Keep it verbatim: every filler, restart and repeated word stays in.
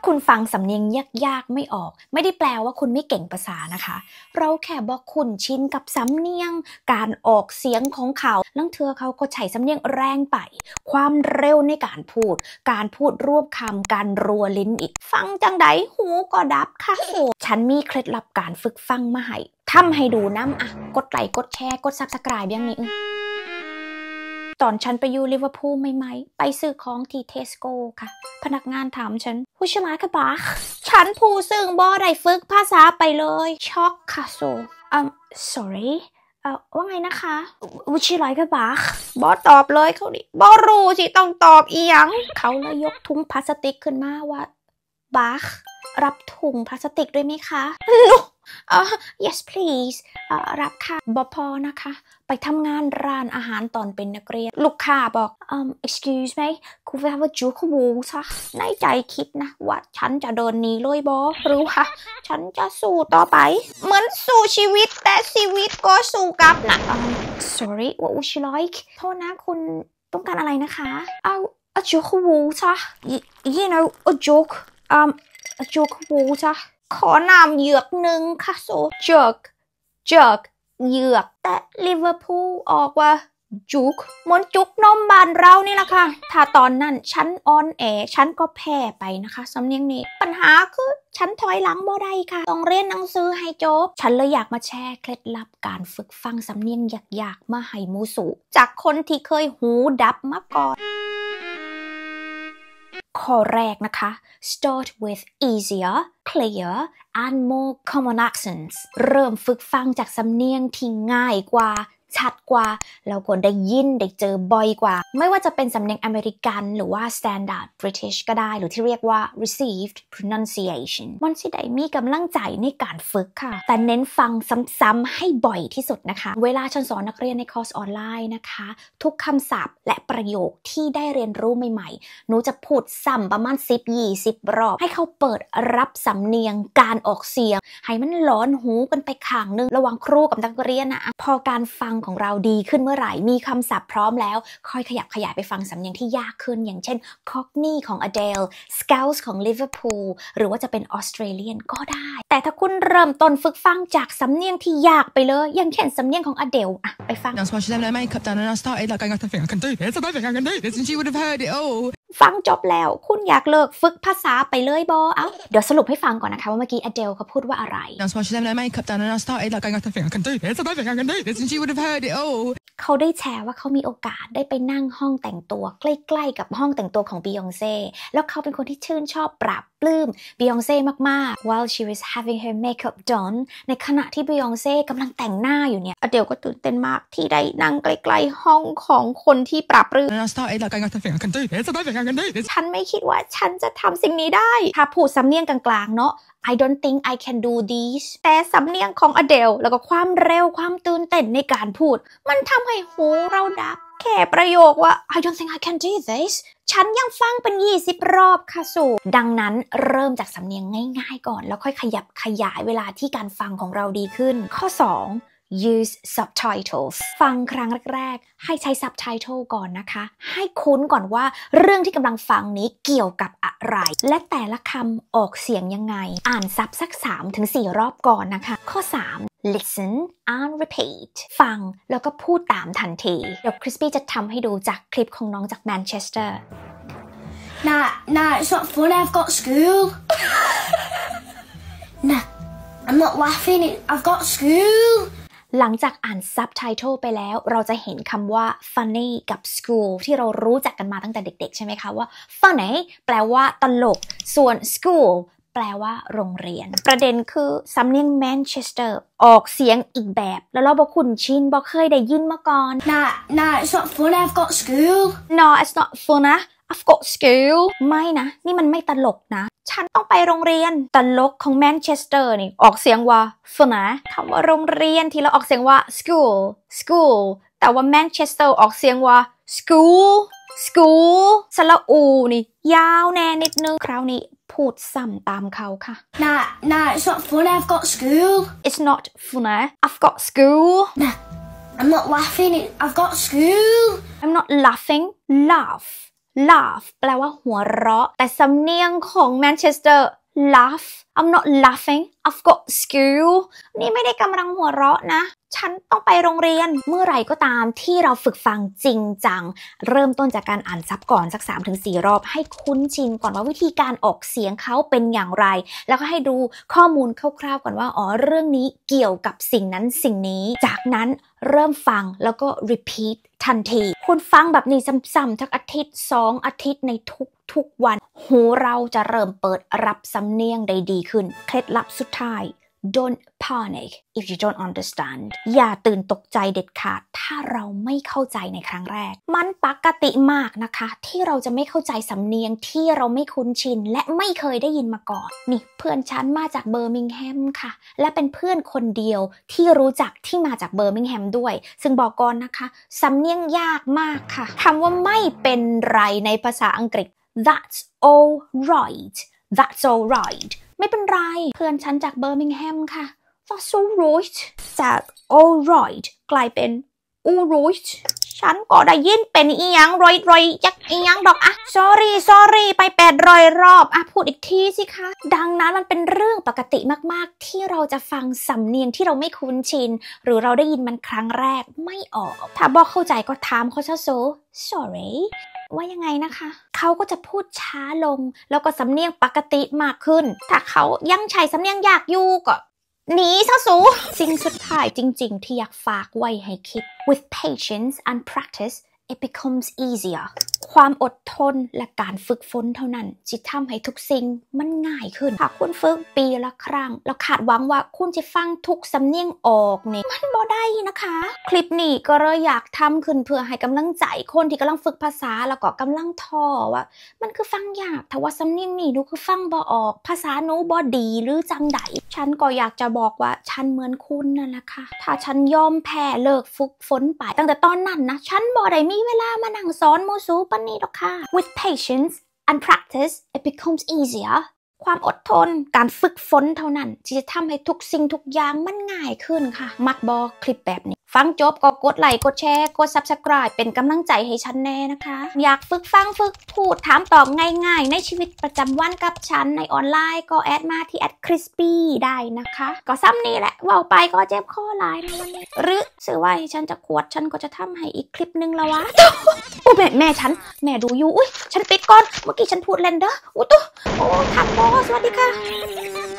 คุณฟังสำเนียงยากๆไม่ออกไม่ได้แปลว่าคุณไม่เก่งภาษานะคะเราแค่บอกคุณชินกับสำเนียงการออกเสียงของเขาลังเธอเขาก็ใช้สำเนียงแรงไปความเร็วในการพูดการพูดรวบคำการรัวลิ้นอีกฟังจังไดหูก็ดับค่ะโอ้ฉันมีเคล็ดลับการฝึกฟังมาให้ทำให้ดูน้ำอ่ะกดไลค์กดแชร์กดซับสไครบ์อย่างนี้ตอนฉันไปอยู่ลิเวอร์พูลใหม่ๆไปซื้อของที่เทสโก้ค่ะพนักงานถามฉันผู้ชนะค่ะบาฉันผู้ซึ่งบ่ได้ฝึกภาษาไปเลยช็อกค่ะโซอืม sorry เอ่อว่าไงนะคะ Would you like a bath บอตอบเลยเขาดิบอรู้สิต้องตอบอีหยังเขาเลยยกถุงพลาสติกขึ้นมาว่าบาร์รับถุงพลาสติกด้วยไหมคะ no uh, yes please uh, รับค่ะบอพอนะคะไปทำงานร้านอาหารตอนเป็นนักเรียนลูกค้าบอก um, excuse me คุณไปว่าจูขวูซะในใจคิดนะว่าฉันจะเดินหนีเลยบอหรือว่าฉันจะสู้ต่อไปเหมือนสู้ชีวิตแต่ชีวิตก็สู้กลับนะ um, sorry what would you like โทษนะคุณต้องการอะไรนะคะเอาa joke water you know a joke um a joke water ขอน้ำเหยือกหนึ่งค่ะโซ joke joke เหยือกแต่ลิเวอร์พูลออกว่าจุกเหมือนจุกนมบานเรานี่แหละค่ะถ้าตอนนั้นฉันออนแอฉันก็แพ้ไปนะคะสำเนียงนี้ปัญหาคือฉันถอยหลังบ่ได้ค่ะต้องเรียนหนังสือให้จบฉันเลยอยากมาแชร์เคล็ดลับการฝึกฟังสำเนียงยากๆมาให้มูสูจากคนที่เคยหูดับมาก่อนข้อแรกนะคะ start with easier clear and more common accents เริ่มฝึกฟังจากสำเนียงที่ง่ายกว่าชัดกว่าแล้วก็ได้ยินได้เจอบ่อยกว่าไม่ว่าจะเป็นสำเนียงอเมริกันหรือว่า standard British ก็ได้หรือที่เรียกว่า received pronunciation มันสิได้มีกำลังใจในการฝึกค่ะแต่เน้นฟังซ้ำๆให้บ่อยที่สุดนะคะเวลาฉันสอนนักเรียนในคอร์สออนไลน์นะคะทุกคำศัพท์และประโยคที่ได้เรียนรู้ใหม่ๆหนูจะพูดซ้ำประมาณ สิบถึงยี่สิบ รอบให้เขาเปิดรับสำเนียงการออกเสียงให้มันหลอนหูกันไปข้างนึงระหว่างครูกับนักเรียนนะพอการฟังของเราดีขึ้นเมื่อไหร่มีคำศัพท์พร้อมแล้วค่อยขยับขยายไปฟังสำเนียงที่ยากขึ้นอย่างเช่น Cockney ของ Adele Scouse ของ Liverpool หรือว่าจะเป็น Australian ก็ได้แต่ถ้าคุณเริ่มต้นฝึกฟังจากสำเนียงที่ยากไปเลยอย่างเช่นสำเนียงของ Adele อะไปฟัง Now, so I should have my makeup done and I started like going, I don't think I can do this, I don't think I can do this, and she would have heard it all. ฟังจบแล้วคุณอยากเลิกฝึกภาษาไปเลยบอเอ้าเดี๋ยวสรุปให้ฟังก่อนนะคะว่าเมื่อกี้ Adele เขาพูดว่าอะไร Now, so I should have my makeup done and I started like going, I don't think I can do this, I don't think I can do this, and she would have heard it all. เขาได้แชร์ว่าเขามีโอกาสได้ไปนั่งห้องแต่งตัวใกล้ๆกับห้องแต่งตัวของบียองเซ่แล้วเขาเป็นคนที่ชื่นชอบปราบปลื้มบียองเซ่มากๆ while she was having her makeup done ในขณะที่บียองเซ่กำลังแต่งหน้าอยู่เนี่ยอเดลก็ตื่นเต้นมากที่ได้นั่งใกล้ๆห้องของคนที่ปราบปลื้ม And I started like going, I don't think I can do this, I don't think I can do this. ฉันไม่คิดว่าฉันจะทำสิ่งนี้ได้ถ้าพูดสำเนียงกลางๆเนาะI don't think I can do this แต่สำเนียงของอเดลแล้วก็ความเร็วความตื่นเต้นในการพูดมันทำให้หูเราดับแค่ประโยคว่า I don't think I can do this ฉันยังฟังเป็นยี่สิบรอบค่ะสู่ดังนั้นเริ่มจากสำเนียงง่ายๆก่อนแล้วค่อยขยับขยายเวลาที่การฟังของเราดีขึ้นข้อสองuse subtitles ฟังครั้งแรกๆให้ใช้ subtitle ก่อนนะคะให้คุ้นก่อนว่าเรื่องที่กำลังฟังนี้เกี่ยวกับอะไรและแต่ละคำออกเสียงยังไงอ่านซับสัก สามถึงสี่ รอบก่อนนะคะข้อสาม listen and repeat ฟังแล้วก็พูดตามทันทีเดี๋ยวคริสปี้จะทำให้ดูจากคลิปของน้องจากแมนเชสเตอร์ Nah, nah, it's not funny, I've got school. Nah, I'm not laughing, I've got school. หลังจากอ่าน subtitle ไปแล้วเราจะเห็นคำว่า funny กับ school ที่เรารู้จักกันมาตั้งแต่เด็กๆใช่ไหมคะว่า funny แปลว่าตลกส่วน school แปลว่าโรงเรียนประเด็นคือสำเนียงแมนเชสเตอร์ออกเสียงอีกแบบแล้วเราบอกคุ้นชินบอกเคยได้ยินมาก่อน Nah, nah, it's not funny, I've got school. No, it's not funny, I've got school. ไม่นะนี่มันไม่ตลกนะฉันต้องไปโรงเรียนตลกของแมนเชสเตอร์นี่ออกเสียงว่า funny คำว่าโรงเรียนที่เราออกเสียงว่า school school แต่ว่าแมนเชสเตอร์ออกเสียงว่า school school สระอูนี่ยาวแน่นิดนึงคราวนี้พูดซ้ำตามเขาค่ะ Nah, nah, it's not funny, I've got school. It's not funny, I've got school. Nah, I'm not laughing, I've got school. I'm not laughing, laugh laugh แปลว่าหัวเราะแต่สำเนียงของแมนเชสเตอร์ laugh I'm not laughing I've got school นี่ไม่ได้กำลังหัวเราะนะฉันต้องไปโรงเรียนเมื่อไหร่ก็ตามที่เราฝึกฟังจริงจังเริ่มต้นจากการอ่านซับก่อนสัก สามถึงสี่ รอบให้คุ้นชินก่อนว่าวิธีการออกเสียงเขาเป็นอย่างไรแล้วก็ให้ดูข้อมูลคร่าวๆก่อนว่าอ๋อเรื่องนี้เกี่ยวกับสิ่งนั้นสิ่งนี้จากนั้นเริ่มฟังแล้วก็ repeat ทันทีคุณฟังแบบนี้ซ้ำๆทักอาทิตย์สองอาทิตย์ในทุกทุกวันหูเราจะเริ่มเปิดรับสำเนียงได้ดีขึ้นเคล็ดลับสุดท้าย Don't panic if you don't understand อย่าตื่นตกใจเด็ดขาดถ้าเราไม่เข้าใจในครั้งแรกมันปกติมากนะคะที่เราจะไม่เข้าใจสำเนียงที่เราไม่คุ้นชินและไม่เคยได้ยินมาก่อนนี่เพื่อนฉันมาจากเบอร์มิงแฮมค่ะและเป็นเพื่อนคนเดียวที่รู้จักที่มาจากเบอร์มิงแฮมด้วยซึ่งบอกก่อนนะคะสำเนียงยากมากค่ะคำว่าไม่เป็นไรในภาษาอังกฤษ That's all right That's all right ไม่เป็นไรเพื่อนฉันจากเบอร์มิงแฮมค่ะ That's all right จาก all right กลายเป็น all right ฉันก็ได้ยินเป็นอีหยังรอยรอยยักอีหยังดอกอะ sorry sorry ไปแปดร้อยรอบอะพูดอีกทีสิคะดังนั้นมันเป็นเรื่องปกติมากๆที่เราจะฟังสำเนียงที่เราไม่คุ้นชินหรือเราได้ยินมันครั้งแรกไม่ออกถ้าบอกเข้าใจก็ถามเขาซะ so sorryว่ายังไงนะคะเขาก็จะพูดช้าลงแล้วก็สำเนียงปกติมากขึ้นถ้าเขายังใช้สำเนียงยากอยู่ก็หนีซะสูสิ่งสุดท้ายจริงๆที่อยากฝากไว้ให้คิด with patience and practice it becomes easier ความอดทนและการฝึกฝนเท่านั้นจะทำให้ทุกสิ่งมันง่ายขึ้นถ้าคุณฝึกปีละครั้งแล้วคาดหวังว่าคุณจะฟังทุกสำเนียงออกเนี่ยมันบ่ได้นะคะคลิปนี้ก็เลยอยากทำขึ้นเพื่อให้กำลังใจคนที่กำลังฝึกภาษาแล้วก็กำลังท้อว่ามันคือฟังยากแต่ว่าสำเนียงนี่หนูคือฟังบ่ออกภาษาหนูบ่ดีหรือจังใดฉันก็อยากจะบอกว่าฉันเหมือนคุณนั่นแหละค่ะถ้าฉันยอมแพ้เลิกฝึกฝนไปตั้งแต่ตอนนั้นนะฉันบ่ได้มีเวลามานั่งสอนมูซูปานนี้หรอกค่ะ with patience and practice it becomes easier ความอดทนการฝึกฝนเท่านั้นที่จะทำให้ทุกสิ่งทุกอย่างมันง่ายขึ้นค่ะมักบอกคลิปแบบนี้ฟังจบก็กดไลค์กดแชร์กด Subscribe เป็นกำลังใจให้ฉันแน่นะคะอยากฝึกฟังฝึกพูดถามตอบง่ายๆในชีวิตประจำวันกับฉันในออนไลน์ก็แอดมาที่ แอท crispy ได้นะคะก็ซ้ำนี่แหละว่าไปก็เจ็บคอหลายในวันนี้หรือสื่อว่าฉันจะขวดฉันก็จะทำให้อีกคลิปนึงแล้ววะโอ้แม่แม่ฉันแม่ดูอยู่อุ้ยฉันปิดก่อนเมื่อกี้ฉันพูดเล่นเด้ออุ้ยตุ๊โอ้ทันบอสวัสดีค่ะ